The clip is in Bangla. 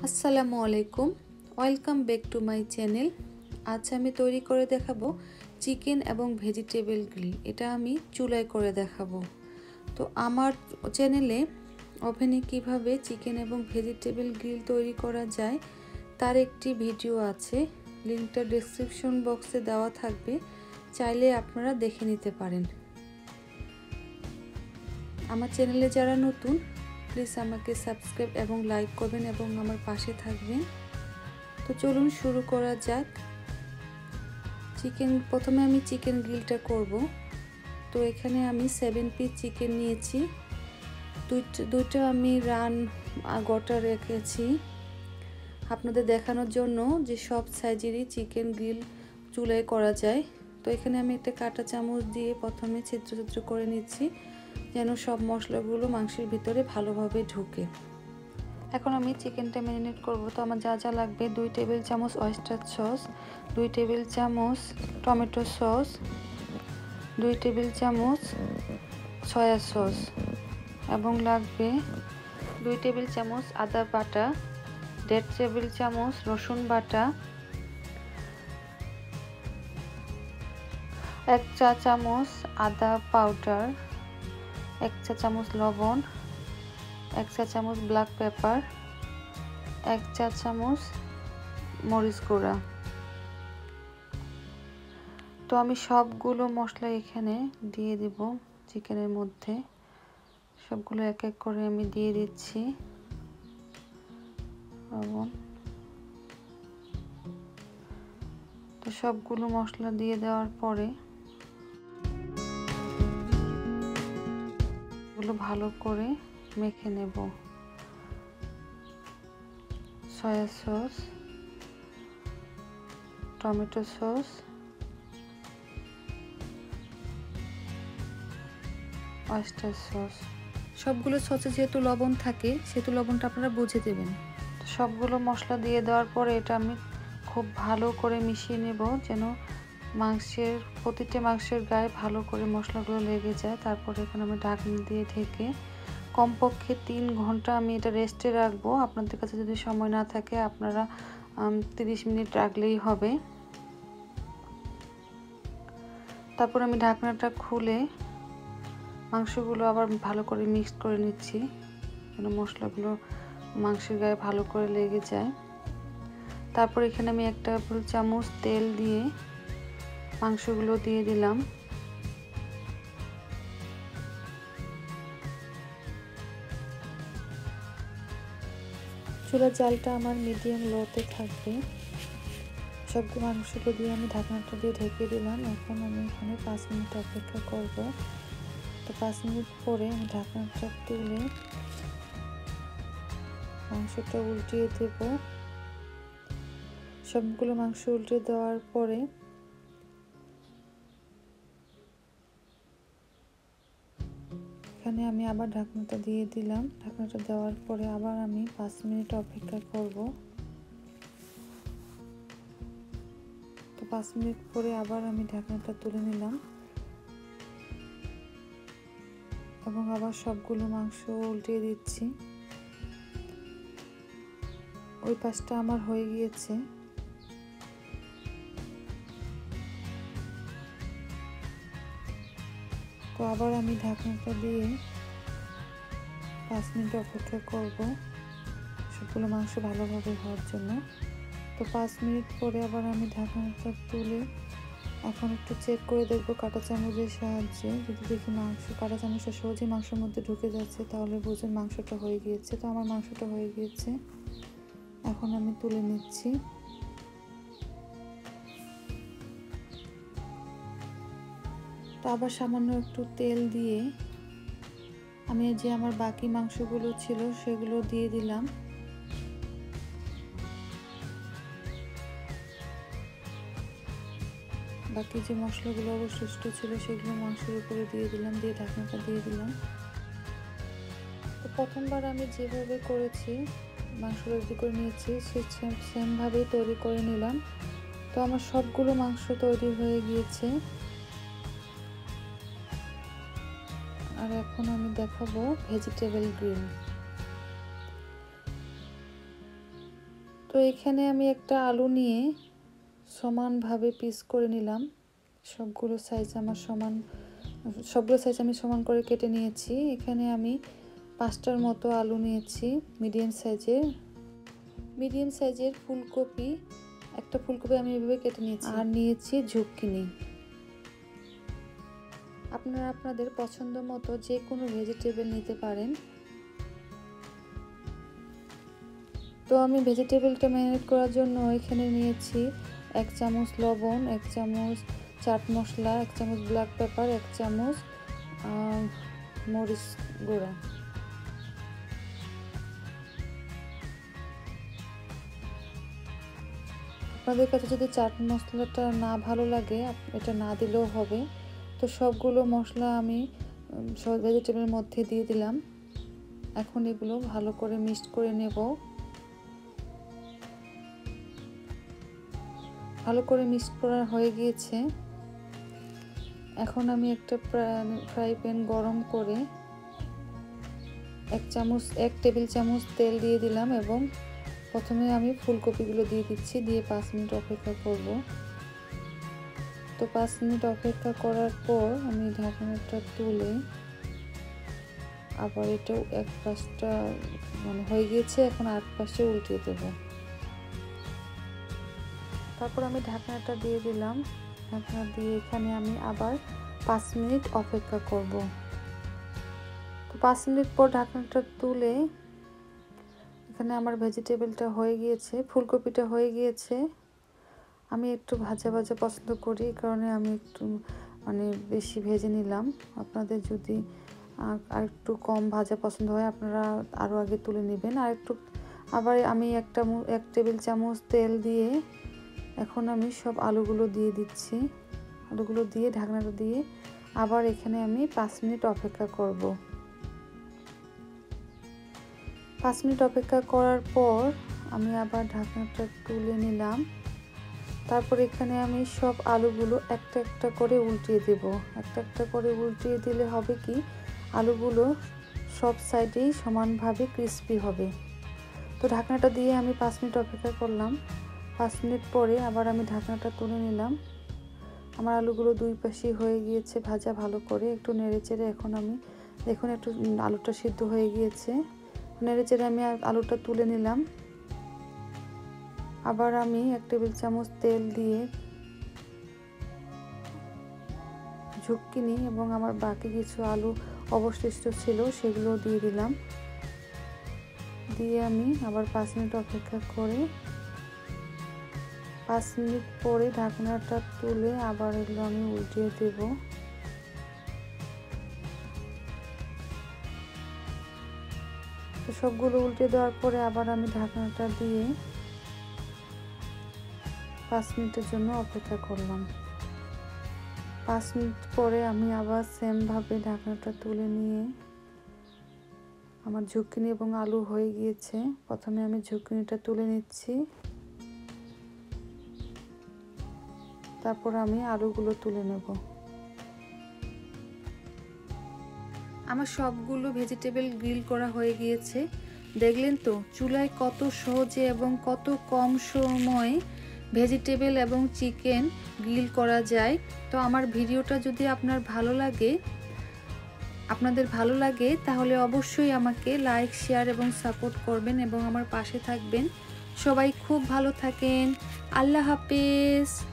আসসালামু আলাইকুম, welcome back to my channel. আজ আমি তৈরি করে দেখাবো চিকেন এবং ভেজিটেবল গ্রিল। এটা আমি চুলায় করে দেখাবো। তো আমার চ্যানেলে ওভেনে কিভাবে চিকেন এবং ভেজিটেবল গ্রিল তৈরি করা যায় তার একটি ভিডিও আছে, লিঙ্কটা ডেসক্রিপশন বক্সে দেওয়া থাকবে, চাইলে আপনারা দেখে নিতে পারেন। আমার চ্যানেলে যারা নতুন প্লিজ আমাকে সাবস্ক্রাইব এবং লাইক করবেন এবং আমার পাশে থাকবেন। তো চলুন শুরু করা যাক। প্রথমে আমি চিকেন গ্রিলটা করব। তো এখানে আমি 7 পিস চিকেন নিয়েছি। দুইটা আমি রান গোটা রেখেছি আপনাদের দেখানোর জন্য যে সব সাইজেরই চিকেন গ্রিল চুলায় করা যায়। তো এখানে আমি একটা কাঁটা চামচ দিয়ে প্রথমে ছিদ্র ছিদ্র করে নিচ্ছি, যেন সব মশলাগুলো মাংসের ভিতরে ভালোভাবে ঢুকে। এখন আমি চিকেনটা ম্যারিনেট করব। তো আমার যা যা লাগবে: 2 টেবিল চামচ অয়েস্টার সস, 2 টেবিল চামচ টমেটো সস, 2 টেবিল চামচ সয়া সস, এবং লাগবে 2 টেবিল চামচ আদা বাটা, 1.5 টেবিল চামচ রসুন বাটা, 1 চা চামচ আদা পাউডার, 1 চা চামচ লবণ, 1 চা চামচ ব্ল্যাক পেপার, 1 চা চামচ মরিচ গুঁড়া। তো আমি সবগুলো মশলা এখানে দিয়ে দিব চিকেনের মধ্যে। সবগুলো এক এক করে আমি দিয়ে দিচ্ছি। তো সবগুলো মশলা দিয়ে দেওয়ার পরে এগুলো ভালো করে মেখে নেব। Soya sauce, tomato sauce, oyster sauce. সবগুলো সসে যেহেতু লবণ থাকে সেহেতু লবণটা আপনারা বুঝে দেবেন। সবগুলো মশলা দিয়ে দেওয়ার পরে এটা আমি খুব ভালো করে মিশিয়ে নেব, যেন প্রতিটা মাংসের গায়ে ভালো করে মশলাগুলো লেগে যায়। তারপরে এখানে আমি ঢাকনা দিয়ে ঢেকে কমপক্ষে 3 ঘন্টা আমি এটা রেস্টে রাখবো। আপনাদের কাছে যদি সময় না থাকে আপনারা 30 মিনিট রাখলেই হবে। তারপর আমি ঢাকনাটা খুলে মাংসগুলো আবার ভালো করে মিক্স করে নিচ্ছি, যেন মশলাগুলো মাংসের গায়ে ভালো করে লেগে যায়। তারপর এখানে আমি 1 টেবিল চামচ তেল দিয়ে মাংসগুলো দিয়ে দিলাম। চুলার জালটা আমার মিডিয়াম লোতে থাকবে। সবগুলো মাংসগুলো দিয়ে আমি ঢাকনাটা দিয়ে ঢেকে দিলাম। এখন আমি এখানে 5 মিনিট অপেক্ষা করব। তো 5 মিনিট পরে আমি ঢাকনাটা তুলে মাংসটা উল্টিয়ে দেব। সবগুলো মাংস উল্টে দেওয়ার পরে এখানে আমি আবার ঢাকনাটা দিয়ে দিলাম। ঢাকনাটা দেওয়ার পরে আবার আমি 5 মিনিট অপেক্ষা করব। তো 5 মিনিট পরে আবার আমি ঢাকনাটা তুলে নিলাম এবং আবার সবগুলো মাংস উল্টিয়ে দিচ্ছি। ওই পাশটা আমার হয়ে গিয়েছে। তো আবার আমি ঢাকনাটা দিয়ে 5 মিনিট অপেক্ষা করব সবগুলো মাংস ভালোভাবে হওয়ার জন্য। তো 5 মিনিট পরে আবার আমি ঢাকনাটা তুলে এখন একটু চেক করে দেখব কাঁটা চামচের সাহায্যে। যদি দেখি কাঁটা চামচটা সহজেই মাংসের মধ্যে ঢুকে যাচ্ছে, তাহলে বুঝুন মাংসটা হয়ে গিয়েছে। তো আমার মাংসটা হয়ে গিয়েছে, এখন আমি তুলে নিচ্ছি। তো আবার সামান্য একটু তেল দিয়ে আমি আমার বাকি মাংসগুলো ছিল সেগুলো দিয়ে দিলাম। বাকি যে মশলাগুলো অবশিষ্ট ছিল সেগুলো মাংসের উপরে দিয়ে দিলাম, দিয়ে ঢাকনাটা দিয়ে দিলাম। তো প্রথমবার আমি যেভাবে করেছি মাংস রেডি করে নিয়েছি সেমভাবেই তৈরি করে নিলাম। তো আমার সবগুলো মাংস তৈরি হয়ে গিয়েছে। আর এখন আমি দেখাবো ভেজিটেবল গ্রিল। তো এখানে আমি একটা আলু নিয়ে সমানভাবে পিস করে নিলাম। সবগুলো সাইজ আমি সমান করে কেটে নিয়েছি। এখানে আমি 5টার মতো আলু নিয়েছি মিডিয়াম সাইজের ফুলকপি। একটা ফুলকপি আমি এভাবে কেটে নিয়েছি। আর নিয়েছি ঝুঁকিনি। আপনারা আপনাদের পছন্দ মতো যে কোনো ভেজিটেবল নিতে পারেন। তো আমি ভেজিটেবলটা ম্যারিনেট করার জন্য এখানে নিয়েছি 1 চামচ লবণ, 1 চামচ চাট মশলা, 1 চামচ ব্ল্যাক পেপার, 1 চামচ মরিচ গুঁড়া। আপনাদের কাছে যদি চাট মশলাটা না ভালো লাগে এটা না দিলেও হবে। তো সবগুলো মশলা আমি সব ভেজিটেবলের মধ্যে দিয়ে দিলাম। এখন এগুলো ভালো করে মিক্সড করে নেব। ভালো করে মিক্স করা হয়ে গিয়েছে। এখন আমি একটা ফ্রাই প্যান গরম করে 1 টেবিল চামচ তেল দিয়ে দিলাম এবং প্রথমে আমি ফুলকপিগুলো দিয়ে দিচ্ছি। দিয়ে 5 মিনিট অপেক্ষা করব। তো 5 মিনিট অপেক্ষা করার পর আমি ঢাকনাটা তুলে আবার এটাও এক পাশটা হয়ে গিয়েছে, এখন আর পাশে উল্টে দেব। তারপর আমি ঢাকনাটা দিয়ে দিলাম। ঢাকনা দিয়ে এখানে আমি আবার 5 মিনিট অপেক্ষা করব। তো 5 মিনিট পর ঢাকনাটা তুলে এখানে আমার ভেজিটেবলটা হয়ে গিয়েছে, ফুলকপিটা হয়ে গিয়েছে। আমি একটু ভাজা পছন্দ করি, এই কারণে আমি একটু বেশি ভেজে নিলাম। আপনাদের যদি আর একটু কম ভাজা পছন্দ হয় আপনারা আরও আগে তুলে নেবেন। আবার আমি 1 টেবিল চামচ তেল দিয়ে এখন আমি সব আলুগুলো দিয়ে দিচ্ছি। আলুগুলো দিয়ে ঢাকনাটা দিয়ে আবার এখানে আমি 5 মিনিট অপেক্ষা করব। 5 মিনিট অপেক্ষা করার পর আমি আবার ঢাকনাটা তুলে নিলাম। তারপর এখানে আমি সব আলুগুলো একটা করে উল্টিয়ে দেব। একটা করে উল্টিয়ে দিলে হবে কি আলুগুলো সব সাইডেই সমানভাবে ক্রিস্পি হবে। তো ঢাকনাটা দিয়ে আমি 5 মিনিট অপেক্ষা করলাম। 5 মিনিট পরে আবার আমি ঢাকনাটা তুলে নিলাম। আমার আলুগুলো দুই পাশেই হয়ে গিয়েছে ভাজা ভালো করে। একটু নেড়েচেড়ে এখন আমি দেখুন একটু আলুটা সিদ্ধ হয়ে গিয়েছে। নেড়েচেড়ে আমি আলুটা তুলে নিলাম। আবার আমি 1 টেবিল চামচ তেল দিয়ে ঝুঁকিনি এবং আমার বাকি কিছু আলু অবশিষ্ট ছিল সেগুলো দিয়ে দিলাম। দিয়ে আমি আবার 5 মিনিট অপেক্ষা করে 5 মিনিট পরে ঢাকনাটা তুলে আবার এগুলো আমি উল্টিয়ে দেব। তো সবগুলো উল্টে দেওয়ার পরে আবার আমি ঢাকনাটা দিয়ে 5 মিনিটের জন্য অপেক্ষা করলাম। 5 মিনিট পরে আমি আবার সেমভাবে ঢাকনাটা তুলে নিয়ে আমার ঝুঁকিনি এবং আলু হয়ে গিয়েছে। প্রথমে আমি ঝুঁকিনিটা তুলে নিচ্ছি, তারপর আমি আলুগুলো তুলে নেব। আমার সবগুলো ভেজিটেবল গ্রিল করা হয়ে গিয়েছে। দেখলেন তো চুলায় কত সহজে এবং কত কম সময়ে ভেজিটেবল এবং চিকেন গ্রিল করা যায়। তো আমার ভিডিওটা যদি আপনাদের ভালো লাগে তাহলে অবশ্যই আমাকে লাইক, শেয়ার এবং সাপোর্ট করবেন এবং আমার পাশে থাকবেন। সবাই খুব ভালো থাকেন। আল্লাহ হাফেজ।